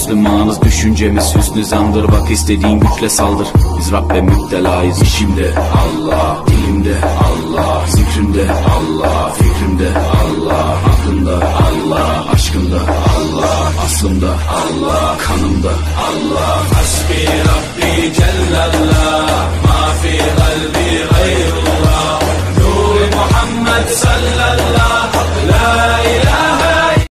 Müslümanız, düşüncemiz hüsnü zandır. Bak istediğin güçle saldır, biz Rabbe müptelayız. İşimde Allah, dilimde Allah, zikrimde Allah, fikrimde Allah, aklımda Allah, aşkımda Allah, aslımda Allah, kanımda Allah. Hasbi Rabbi Cellallah, ma fi